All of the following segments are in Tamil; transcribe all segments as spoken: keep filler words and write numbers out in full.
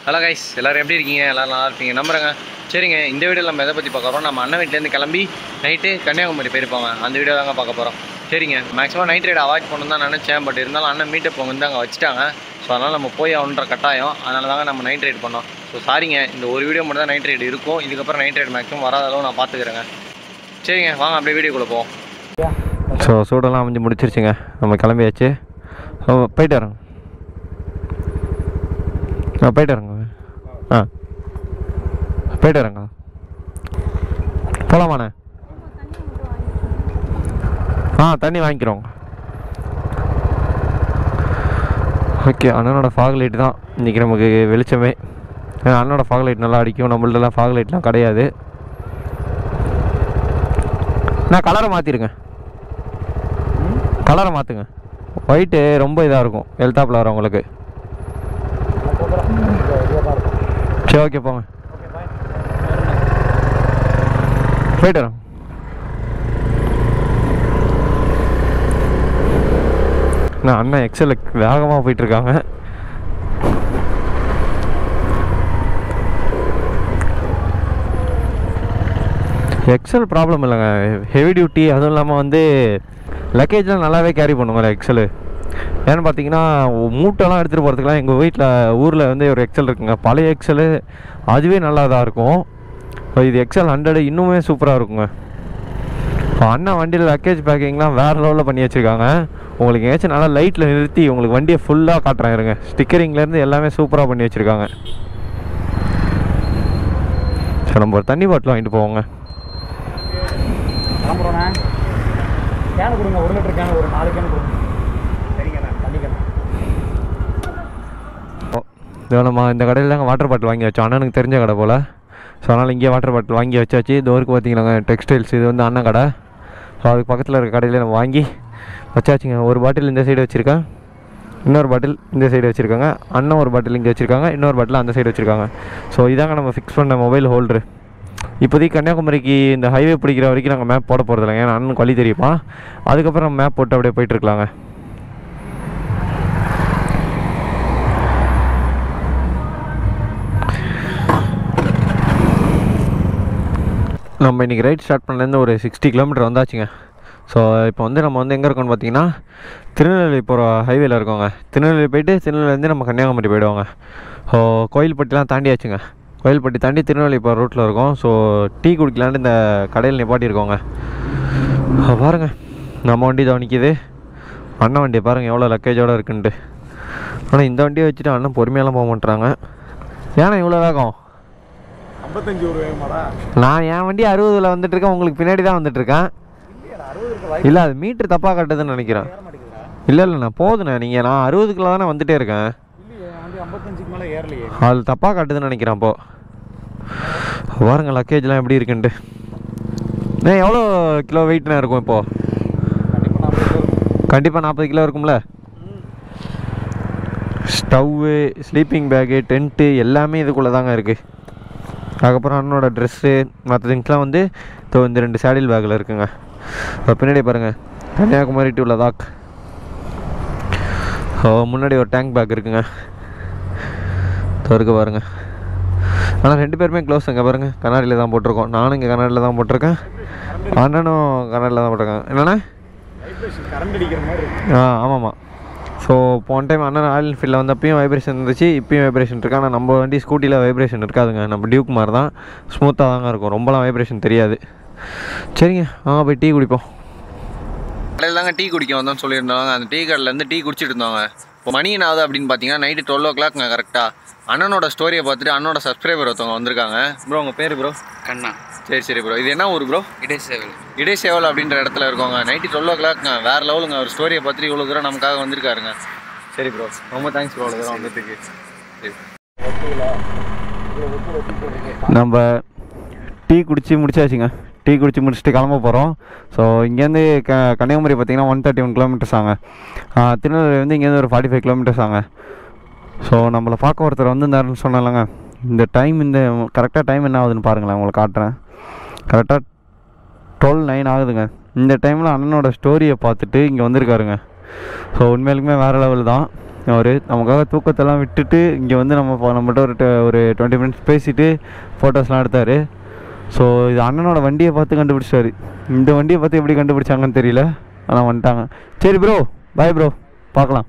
ஹலோ கைஸ், எல்லோரும் எப்படி இருக்கீங்க? எல்லோரும் நல்லா இருப்பீங்க நம்புறேங்க. சரிங்க, இந்த வீடியோவில் நம்ம எதை பற்றி பார்க்க போகிறோம், நம்ம அண்ணன் வீட்டிலேருந்து கிளம்பி நைட்டு கன்னியாகுமரி போயிருப்பாங்க. அந்த வீடியோ தாங்க பார்க்க போகிறோம். சரிங்க, மேக்ஸிமம் நைட் ரைடு அவாய்ட் பண்ணணும் தான் நினச்சேன். பட் இருந்தாலும் அண்ணன் மீட்டை போங்க வந்து அங்கே வச்சுட்டாங்க. ஸோ அதனால் நம்ம போய் ஆகணுன்ற கட்டாயம். அதனால தாங்க நம்ம நைட் ரைடு பண்ணோம். ஸோ சாரிங்க, இந்த ஒரு வீடியோ மட்டும் தான் நைட் ரைடு இருக்கும். இதுக்கப்புறம் நைட் ரைடு மேக்ஸிமம் வராத அளவு நான் பார்த்துக்கிறேங்க. சரிங்க, வாங்க அப்படியே வீடியோக்குள்ளே போவோம். ஸோ சூடெல்லாம் அமைஞ்சு முடிச்சிருச்சுங்க, நம்ம கிளம்பியாச்சு. ஸோ போயிட்டு வரோங்க. ஆ போயிட்டு வரேங்க. ஆ போயிட்டு வரேங்க. போகலாமாண்ணே? ஆ தண்ணி வாங்கிக்கிறோங்க. ஓகே, அண்ணனோட ஃபாக் லைட் தான் இன்றைக்கி நமக்கு வெளிச்சமே. ஏன்னா அண்ணனோட ஃபாக் லைட் நல்லா அடிக்கும், நம்மள்டலாம் ஃபாக் லைட்லாம் கிடையாது. நான் கலரை மாற்றிருங்க, கலரை மாற்றுங்க. ஒயிட்டு ரொம்ப இதாக இருக்கும் எழுத்தாப்பில் வரவங்களுக்கு. சரி ஓகே போங்க, போயிட்டு வரோம். நான் அண்ணன் எக்ஸல் வேகமாக போயிட்டுருக்காங்க. எக்ஸல் ப்ராப்ளம் இல்லைங்க, ஹெவி டியூட்டி. அதுவும் இல்லாமல் வந்து லக்கேஜ்லாம் நல்லாவே கேரி பண்ணுவாங்க எக்ஸலு. ஏன்னு பார்த்தீங்கன்னா மூட்டைலாம் எடுத்துகிட்டு போகிறதுக்குலாம் எங்கள் வீட்டில் ஊரில் வந்து ஒரு எக்ஸல் இருக்குங்க, பழைய எக்ஸலு. அதுவே நல்லா தான் இருக்கும். இது எக்ஸல் ஹண்ட்ரடு இன்னுமே சூப்பராக இருக்குங்க. இப்போ அண்ணன் வண்டியில் லக்கேஜ் பேக்கிங்லாம் வேறு லெவலில் பண்ணி வச்சுருக்காங்க. உங்களுக்கு ஏதாச்சும் நல்லா லைட்டில் நிறுத்தி உங்களுக்கு வண்டியை ஃபுல்லாக காட்டுறேன் இருங்க. ஸ்டிக்கரிங்லேருந்து எல்லாமே சூப்பராக பண்ணி வச்சுருக்காங்க. சரி, நம்ம ஒரு தண்ணி பாட்டில் வாங்கிட்டு போவோங்க. கேன் கொடுங்க, ஒரு லிட்டர் கேன், ஒரு நாலு கேன் கொடுங்க. சரிங்கண்ணா, தண்ணிக்கண்ணா. ஓ நம்ம இந்த கடையில் தாங்க வாட்டர் பாட்டில் வாங்கி வச்சோம், அண்ணனுக்கு தெரிஞ்ச கடை போல். ஸோ அதனால் இங்கேயே வாட்டர் பாட்டில் வாங்கி வச்சாச்சு. இந்த ஊருக்கு பார்த்தீங்கன்னாங்க டெக்ஸ்டைல்ஸ், இது வந்து அண்ணன் கடை. ஸோ அதுக்கு பக்கத்தில் இருக்க கடையில் நம்ம வாங்கி வச்சாச்சுங்க. ஒரு பாட்டில் இந்த சைடு வச்சுருக்கேன், இன்னொரு பாட்டில் இந்த சைடு வச்சுருக்காங்க. அண்ணன் ஒரு பாட்டில் இங்கே வச்சுருக்காங்க, இன்னொரு பாட்டில் அந்த சைடு வச்சுருக்காங்க. ஸோ இதாங்க நம்ம ஃபிக்ஸ் பண்ண மொபைல் ஹோல்டரு. இப்போதைக்கு கன்னியாகுமரிக்கு இந்த ஹைவே பிடிக்கிற வரைக்கும் நாங்கள் மேப் போட போகிறது இல்லைங்க, ஏன்னா அண்ணனுக்கு வழி தெரியுமா. அதுக்கப்புறம் நம்ம மேப் போட்டு அப்படியே போயிட்டுருக்கலாங்க. நம்ம இன்றைக்கி ரைட் ஸ்டார்ட் பண்ணலேருந்து ஒரு சிக்ஸ்டி கிலோமீட்டர் வந்தாச்சுங்க. ஸோ இப்போ வந்து நம்ம வந்து எங்கே இருக்கோம்னு பார்த்தீங்கன்னா திருநெல்வேலி போகிற ஹைவேல இருக்கோங்க. திருநெல்வேலி போய்ட்டு திருநெல்வேலிலேருந்து நம்ம கன்னியாகுமரி போயிடுவாங்க. ஸோ கோயில்பட்டிலாம் தாண்டியாச்சுங்க. கோயில்பட்டி தாண்டி திருநெல்வேலி போகிற ரூட்டில் இருக்கும். ஸோ டீ குடிக்கலான்னு இந்த கடையில் நிப்பாட்டியிருக்கோங்க. பாருங்கள், நம்ம வண்டி தான் நிற்கிது. அண்ணன் வண்டியை பாருங்கள் எவ்வளோ லக்கேஜோடு இருக்குன்ட்டு. ஆனால் இந்த வண்டியை வச்சுட்டு அண்ணன் பொறுமையெல்லாம் போக மாட்டுறாங்க. ஏன்னா இவ்வளோ வேகம்? ஐம்பத்தஞ்சு ஒரு வேகமாடா. நான் என் வண்டி அறுபதில் வந்துட்டுருக்கேன், உங்களுக்கு பின்னாடி தான் வந்துட்டுருக்கேன். இல்லை, அது மீட்ரு தப்பாக கட்டுதுன்னு நினைக்கிறேன். இல்லை இல்லை நான் போதுண்ணே, நீங்கள் நான் அறுபதுக்குள்ள தானே வந்துகிட்டே இருக்கேன். ஐம்பத்தஞ்சுக்கு மேலே ஏறலையே, அது தப்பாக கட்டுதுன்னு நினைக்கிறேன். அப்போ பாருங்கள் லக்கேஜ்லாம் எப்படி இருக்குன்ட்டு. ஏ எவ்வளோ கிலோ வெயிட்னா இருக்கும் இப்போது? கண்டிப்பாக நாற்பது கிலோ இருக்கும்ல. ஸ்டவ்வு, ஸ்லீப்பிங் பேக்கு, டென்ட்டு எல்லாமே இதுக்குள்ளே தாங்க இருக்குது. அதுக்கப்புறம் அண்ணனோட ட்ரெஸ்ஸு மற்ற திங்ஸ்லாம் வந்து இப்போ இந்த ரெண்டு சேடில் பேக்கில் இருக்குங்க. பின்னாடி பாருங்கள் கன்னியாகுமரி டு லடாக். முன்னாடி ஒரு டேங்க் பேக் இருக்குங்க, இருக்கு பாருங்கள். ஆனால் ரெண்டு பேருமே க்ளோஸ் அங்கே பாருங்கள், கண்ணாடியில் தான் போட்டிருக்கோம். நானும் இங்கே கண்ணாடியில் தான் போட்டிருக்கேன், அண்ணனும் கண்ணாடியில் தான் போட்டிருக்கேன். என்னண்ணா கரண்ட் அடிக்கிற மாதிரி? ஆ ஆமாம்மா. ஸோ போன டைம் அண்ணன் ராயல் என்ஃபீல்டில் வந்தப்பையும் வைப்ரேஷன் இருந்துச்சு, இப்பயும் வைப்ரேஷன் இருக்குது. ஆனால் நம்ம வண்டி ஸ்கூட்டியில் வைப்ரேஷன் இருக்காதுங்க, நம்ம டியூக் மாதிரி தான் ஸ்மூத்தாக தாங்க இருக்கும், ரொம்பலாம் வைப்ரேஷன் தெரியாது. சரிங்க, ஆ போய் டீ குடிப்போம். கடையில் தாங்க டீ குடிக்க வந்தோம்னு சொல்லியிருந்தாங்க. அந்த டீ கடையிலேருந்து டீ குடிச்சிட்டு இருந்தாங்க. இப்போ மணி என்ன ஆகுது அப்படின்னு பார்த்தீங்கன்னா நைட்டு டுவெல் ஓ கிளாக்ங்க கரெக்டாக. அண்ணனோட ஸ்டோரியை பார்த்துட்டு அண்ணனோட சப்ஸ்கிரைபர் ஒருத்தவங்க வந்திருக்காங்க. ப்ரோ உங்கள் பேர்? ப்ரோ கண்ணா. சரி சரி ப்ரோ, இது என்ன ஊர் ப்ரோ? இடைசேவல். இடைசேவல் அப்படின்ற இடத்துல இருக்கோங்க. நைட்டு டுவெல் ஓ கிளாக்ங்க, வேறு லெவலுங்க. ஒரு ஸ்டோரியை பார்த்துட்டு இவ்வளோ தூரம் நமக்காக வந்திருக்காருங்க. சரி ப்ரோ, ரொம்ப தேங்க்ஸ் ப்ரோ இவ்வளோ தூரம் வந்துட்டுருக்கு. நம்ம டீ குடித்து முடிச்சாச்சுங்க. டீ குடிச்சு முடிச்சுட்டு கிளம்ப போகிறோம். ஸோ இங்கேருந்து க கன்னியாகுமரி பார்த்திங்கன்னா ஒன் தேர்ட்டி ஒன் கிலோமீட்டர்ஸ் ஆங்க. திருநெல்வேலி வந்து இங்கேருந்து ஒரு ஃபார்ட்டி ஃபைவ் கிலோமீட்டர்ஸ் ஆங்க. ஸோ நம்மளை பார்க்க ஒருத்தர் வந்து இருந்தாருன்னு சொன்னாலங்க. இந்த டைம் இந்த கரெக்டாக டைம் என்ன ஆகுதுன்னு பாருங்களேன், உங்களுக்கு காட்டுறேன். கரெக்டாக டுவெல் நைன் ஆகுதுங்க. இந்த டைமில் அண்ணனோட ஸ்டோரியை பார்த்துட்டு இங்கே வந்திருக்காருங்க. ஸோ உண்மையிலுமே வேறு லெவல் தான். அவர் நமக்காக தூக்கத்தெல்லாம் விட்டுட்டு இங்கே வந்து நம்ம நம்மகிட்ட ஒரு ஒரு டுவெண்ட்டி மினிட்ஸ் பேசிவிட்டு ஃபோட்டோஸ்லாம் எடுத்தார். ஸோ இது அண்ணனோட வண்டியை பார்த்து கண்டுபிடிச்சாரு. இந்த வண்டியை பார்த்து எப்படி கண்டுபிடிச்சாங்கன்னு தெரியல, ஆனால் வந்துட்டாங்க. சரி ப்ரோ, பாய் ப்ரோ, பார்க்கலாம்.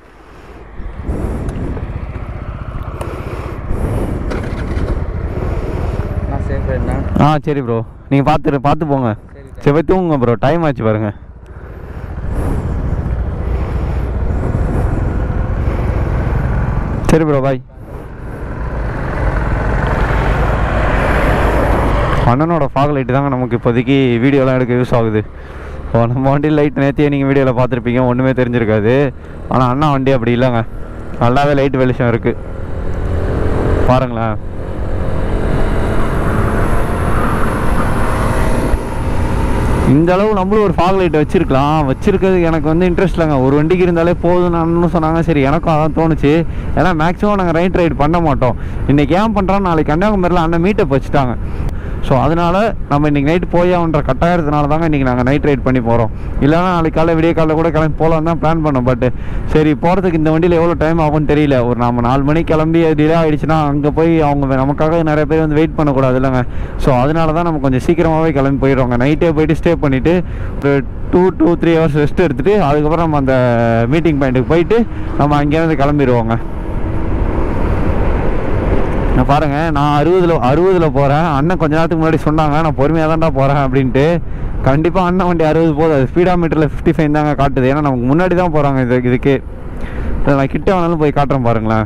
ஆ சரி ப்ரோ, நீங்கள் பார்த்து பார்த்து போங்க. சரி போய் தூங்குங்க ப்ரோ, டைம் ஆச்சு பாருங்கள். சரி ப்ரோ, பாய். அண்ணனோட ஃபாக் லைட்டு தாங்க நமக்கு இப்போதைக்கு வீடியோலாம் எடுக்க யூஸ் ஆகுது. ஸோ நம்ம வண்டி லைட் நேற்றையே நீங்கள் வீடியோவில் பார்த்துருப்பீங்க, ஒன்றுமே தெரிஞ்சிருக்காது. ஆனால் அண்ணா வண்டி அப்படி இல்லைங்க, நல்லாவே லைட் வெளிச்சம் இருக்குது பாருங்களேன். இந்த அளவு நம்மளும் ஒரு ஃபாக் லைட் வச்சுருக்கலாம். வச்சுருக்கிறது எனக்கு வந்து இன்ட்ரெஸ்ட் இல்லைங்க, ஒரு வண்டிக்கு இருந்தாலே போதும்னு அண்ணனும் சொன்னாங்க. சரி, எனக்கும் அதான் தோணுச்சு. ஏன்னா மேக்ஸிமம் நாங்கள் நைட் ரைடு பண்ண மாட்டோம். இன்றைக்கி ஏன் பண்ணுறோம், நாளைக்கு கன்னியாகுமரியில் அண்ணன் மீட்டப் வச்சுட்டாங்க. ஸோ அதனால் நம்ம இன்றைக்கி நைட்டு போய் ஆகுன்ற கட்டாயத்தினால தாங்க இன்றைக்கி நாங்கள் நைட் ரைட் பண்ணி போகிறோம். இல்லைனா நாளைக்கு காலையில் விடிய காலையில் கூட கிளம்பி போகலாம் தான் பிளான் பண்ணோம். பட் சரி, போகிறதுக்கு இந்த வண்டியில் எவ்வளோ டைம் ஆகும்னு தெரியல. ஒரு நம்ம நாலு மணிக்கு கிளம்பி டிலே ஆகிடுச்சுன்னா அங்கே போய் அவங்க நமக்காக நிறைய பேர் வந்து வெயிட் பண்ணக்கூடாது இல்லைங்க. ஸோ அதனால தான் நம்ம கொஞ்சம் சீக்கிரமாகவே கிளம்பி போயிடுவாங்க. நைட்டே போயிட்டு ஸ்டே பண்ணிவிட்டு ஒரு two two three hours rest எடுத்துகிட்டு அதுக்கப்புறம் நம்ம அந்த மீட்டிங் பாயிண்ட்டுக்கு போயிட்டு நம்ம அங்கேருந்து கிளம்பிடுவோங்க. நான் பாருங்கள், நான் அறுபதில் அறுபதில் போகிறேன். அண்ணன் கொஞ்ச நேரத்துக்கு முன்னாடி சொன்னாங்க நான் பொறுமையாக தான்டா போகிறேன் அப்படின்ட்டு. கண்டிப்பாக அண்ணன் வண்டி அறுபது போகுது, அது ஸ்பீடா மீட்டரில் ஃபிஃப்டி ஃபைவ் தாங்க காட்டுது. ஏன்னா நமக்கு முன்னாடி தான் போகிறாங்க. இது இதுக்கு நான் கிட்ட வேணாலும் போய் காட்டுறேன் பாருங்களேன்.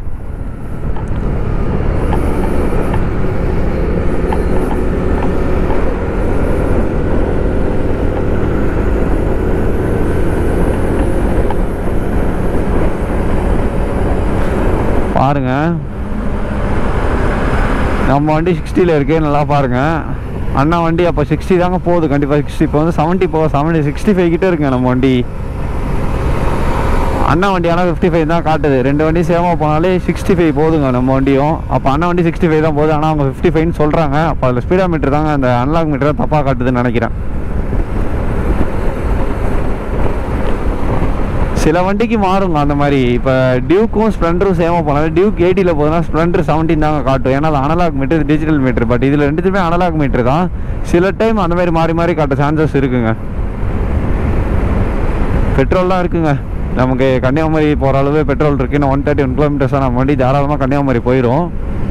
பாருங்கள், நம்ம வண்டி சிக்ஸ்டியில் இருக்குது, நல்லா பாருங்கள். அண்ணா வண்டி அப்போ சிக்ஸ்டி தாங்க போகுது, கண்டிப்பாக சிக்ஸ்டி. இப்போ வந்து செவன்ட்டி போக செவன்ட்டி சிக்ஸ்டி ஃபைவ் கிட்டே இருக்குங்க நம்ம வண்டி. அண்ணா வண்டி ஆனால் ஃபிஃப்டி ஃபைவ் தான் காட்டுது. ரெண்டு வண்டி சேமாக போனாலே சிக்ஸ்டி ஃபைவ் போகுதுங்க நம்ம வண்டியும். அப்போ அண்ணா வண்டி சிக்ஸ்டி ஃபைவ் தான் போகுது, ஆனால் அவங்க ஃபிஃப்டி ஃபைவ்னு சொல்கிறாங்க. அப்போ அதில் ஸ்பீடா மீட்டர் தாங்க அந்த அன்லாக் மீட்டர் தப்பாக காட்டுதுன்னு நினைக்கிறேன். சில வண்டிக்கு மாறுங்க அந்த மாதிரி. இப்போ டியூக்கும் ஸ்ப்ளெண்டரும் சேமாக போனாலும் டியூக் எயிட்டியில் போதுன்னா ஸ்ப்ளெண்டர் செவன்டீன் தாங்க காட்டும். ஏன்னா அது analogue meter, digital meter. But இதில் ரெண்டுத்துமே அனலாக் மீட்டர் தான். சில டைம் அந்த மாதிரி மாறி மாறி காட்ட சான்சஸ் இருக்குங்க. பெட்ரோல்லாம் இருக்குங்க, நமக்கு கன்னியாகுமரி போகிற அளவு பெட்ரோல் இருக்குது. இன்னும் ஒன் தேர்ட்டி ஒன் கிலோமீட்டர்ஸாக நம்ம வண்டி தாராளமாக கன்னியாகுமரி போயிடும்.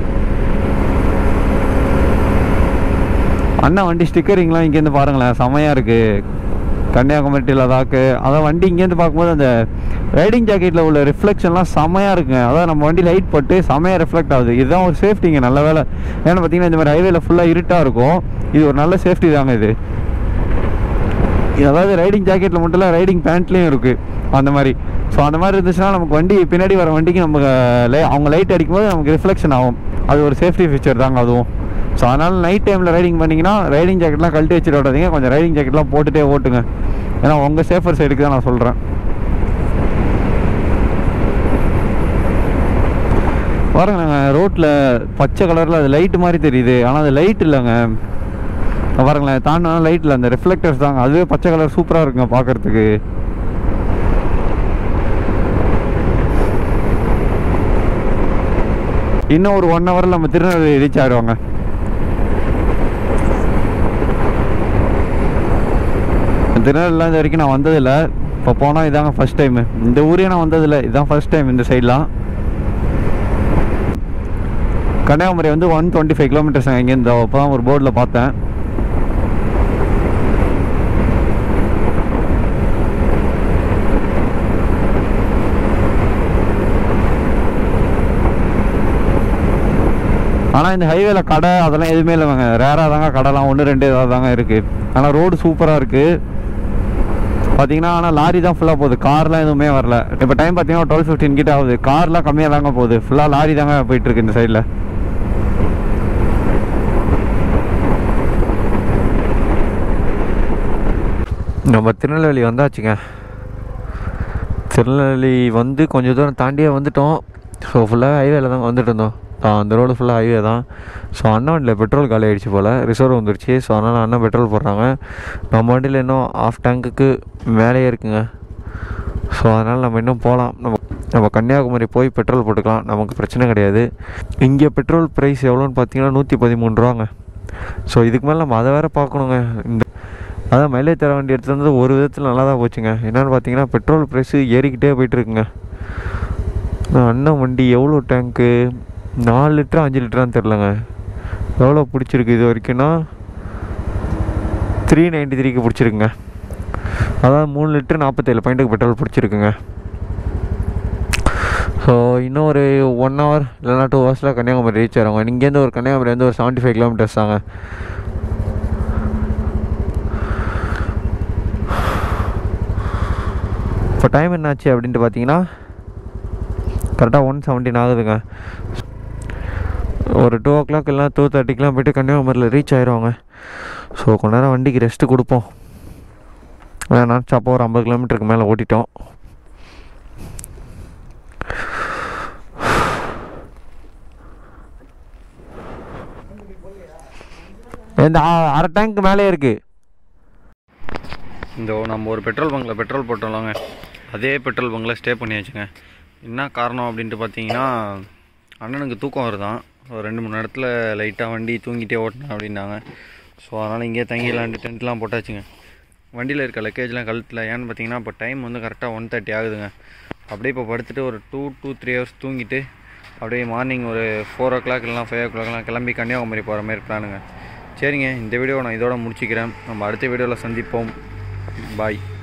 அண்ணா வண்டி ஸ்டிக்கரிங்லாம் இங்கேருந்து பாருங்களேன், செமையாக இருக்குது. கன்னியாகுமரி லதாக்கு அதான் வண்டி இங்கேருந்து பார்க்கும்போது அந்த ரைடிங் ஜாக்கெட்டில் உள்ள ரிஃப்ளெக்ஷன்லாம் செம்மையாக இருக்குங்க. அதான் நம்ம வண்டி லைட் பட்டு செம்மையாக ரிஃப்ளெக்ட் ஆகுது. இதுதான் ஒரு சேஃப்டிங்க, நல்ல வேலை. ஏன்னா பார்த்தீங்கன்னா இந்த மாதிரி ஹைவேல ஃபுல்லாக இருட்டாக இருக்கும். இது ஒரு நல்ல சேஃப்டி தாங்க இது. அதாவது ரைடிங் ஜாக்கெட்டில் மட்டும் இல்லை, ரைடிங் பேண்ட்லேயும் இருக்குது அந்த மாதிரி. ஸோ அந்த மாதிரி இருந்துச்சுன்னா நமக்கு வண்டி பின்னாடி வர வண்டிக்கு நமக்கு லை அவங்க லைட் அடிக்கும்போது நமக்கு ரிஃப்ளெக்ஷன் ஆகும். அது ஒரு சேஃப்டி ஃபீச்சர் தாங்க அதுவும். ஸோ அதனால் நைட் டைமில் ரைடிங் பண்ணிங்கன்னா ரைடிங் ஜாக்கெட்லாம் கழட்டி வச்சுட்டு ஓட்டாதீங்க, கொஞ்சம் ரைடிங் ஜாக்கெட்லாம் போட்டுகிட்டே ஓட்டுங்க. ஏன்னா உங்கள் சேஃபர் சைடுக்கு தான் நான் சொல்கிறேன். பாருங்க, நாங்கள் ரோட்டில் பச்சை கலரில் அது லைட்டு மாதிரி தெரியுது, ஆனால் அது லைட் இல்லைங்க. பாருங்களேன், தாண்டினா லைட்டில் அந்த ரிஃப்ளெக்டர்ஸ் தாங்க. அதுவே பச்சை கலர் சூப்பராக இருக்குங்க பார்க்குறதுக்கு. இன்னும் ஒரு ஒன் ஹவரில் நம்ம திருநெல்வேலி ரீச் ஆகிடுவாங்க. திருநெல்வேலிலாம் இது வரைக்கும் நான் வந்ததில்லை. இப்போ போனால் இதாங்க ஃபஸ்ட் டைமு. இந்த ஊரே நான் வந்ததில்லை, இதுதான் ஃபஸ்ட் டைம் இந்த சைட்லாம். கன்னியாகுமரி வந்து ஒன் டுவெண்ட்டி ஃபைவ் கிலோமீட்டர்ஸ் இங்கேருந்து. அப்போ தான் ஒரு போர்டில் பார்த்தேன். ஆனால் இந்த ஹைவேல கடை அதெல்லாம் எதுவுமே இல்லைங்க, ரேராக தாங்க கடைலாம் ஒன்று ரெண்டு ஏதாவது தாங்க இருக்குது. ஆனால் ரோடு சூப்பராக இருக்குது பார்த்தீங்கன்னா. ஆனால் லாரி தான் ஃபுல்லாக போகுது, கார்லாம் எதுவுமே வரல. இப்போ டைம் பார்த்தீங்கன்னா டுவெல் ஃபிஃப்டின் கிட்ட ஆகுது. கார்லாம் கம்மியாக தாங்க போகுது, ஃபுல்லாக லாரி தாங்க போயிட்டுருக்கு இந்த சைடில். நம்ம திருநெல்வேலி வந்தாச்சுங்க. திருநெல்வேலி வந்து கொஞ்சம் தூரம் தாண்டியே வந்துட்டோம். ஸோ ஃபுல்லாக ஹைவேல தான் வந்துட்டு இருந்தோம். அந்த ரோடு ஃபுல்லாக ஹைவே தான். ஸோ அண்ணன் வண்டியில் பெட்ரோல் காலி ஆகிடுச்சு போல், ரிசர்வ் வந்துருச்சு. ஸோ அதனால் அண்ணன் பெட்ரோல் போடுறாங்க. நம்ம வண்டியில் இன்னும் ஆஃப் டேங்குக்கு மேலேயே இருக்குங்க. ஸோ அதனால் நம்ம இன்னும் போகலாம். நம்ம நம்ம கன்னியாகுமரி போய் பெட்ரோல் போட்டுக்கலாம், நமக்கு பிரச்சனை கிடையாது. இங்கே பெட்ரோல் ப்ரைஸ் எவ்வளோன்னு பார்த்தீங்கன்னா நூற்றி பதிமூணு ரூபாங்க. ஸோ இதுக்கு மேலே நம்ம அதை வேறு பார்க்கணுங்க. இந்த அதான் மைலேஜ் தர வண்டி எடுத்து வந்தது ஒரு விதத்தில் நல்லா தான் போச்சுங்க. என்னென்னு பார்த்தீங்கன்னா பெட்ரோல் ப்ரைஸு ஏறிக்கிட்டே போயிட்டுருக்குங்க. அண்ணன் வண்டி எவ்வளோ டேங்க்கு, நாலு லிட்டரா அஞ்சு லிட்டரான்னு தெரிலங்க, எவ்வளோ பிடிச்சிருக்கு இது வரைக்கும்னா த்ரீ நைன்ட்டி த்ரீக்கு பிடிச்சிருக்குங்க. அதாவது மூணு லிட்டரு நாற்பத்தேழு பாயிண்ட்டுக்கு பெட்ரோல் பிடிச்சிருக்குங்க. ஸோ இன்னும் ஒரு ஒன் ஹவர் இல்லைனா டூ ஹவர்ஸில் கன்னியாகுமரி ரீச் ஆகிறவங்க. இங்கேருந்து ஒரு கன்னியாகுமரி வந்து ஒரு செவன்ட்டி ஃபைவ் கிலோமீட்டர்ஸ் தாங்க. இப்போ டைம் என்னாச்சு அப்படின்ட்டு பார்த்தீங்கன்னா கரெக்டாக ஒன் செவன்டீன் ஆகுதுங்க. ஒரு டூ ஓ கிளாக் இல்லைனா டூ தேர்ட்டிக்கெலாம் போய்ட்டு கன்னியாகுமரியில் ரீச் ஆகிடுவாங்க. ஸோ கொஞ்ச நேரம் வண்டிக்கு ரெஸ்ட்டு கொடுப்போம். நான் சாப்பா ஒரு ஐம்பது கிலோமீட்டருக்கு மேலே ஓட்டிட்டோம். இந்த அரை டேங்க் மேலே இருக்குது. இந்த நம்ம ஒரு பெட்ரோல் பங்கில் பெட்ரோல் போட்டோம்லாங்க, அதே பெட்ரோல் பங்கில் ஸ்டே பண்ணியாச்சுங்க. என்ன காரணம் அப்படின்ட்டு பார்த்தீங்கன்னா அண்ணனுக்கு தூக்கம் வருதான். ஒரு ரெண்டு மூணு இடத்துல லைட்டாக வண்டி தூங்கிட்டே ஓட்டினேன் அப்படின்னாங்க. ஸோ அதனால் இங்கேயே தங்கிடலான்ட்டு டென்ட்லாம் போட்டாச்சுங்க. வண்டியில் இருக்க லக்கேஜ்லாம் கழுத்தில். ஏன்னு பார்த்தீங்கன்னா இப்போ டைம் வந்து கரெக்டாக ஒன் தேர்ட்டி ஆகுதுங்க. அப்படியே இப்போ படுத்துட்டு ஒரு டூ டூ த்ரீ ஹவர்ஸ் தூங்கிட்டு அப்படியே மார்னிங் ஒரு ஃபோர் ஓ கிளாக் இல்லைனா ஃபைவ் ஓ கிளாக்லாம் கிளம்பி கன்னியாகுமரி போகிற மாதிரி பிளானுங்க. சரிங்க, இந்த வீடியோ நான் இதோட முடிச்சுக்கிறேன். நம்ம அடுத்த வீடியோவில் சந்திப்போம். பாய்.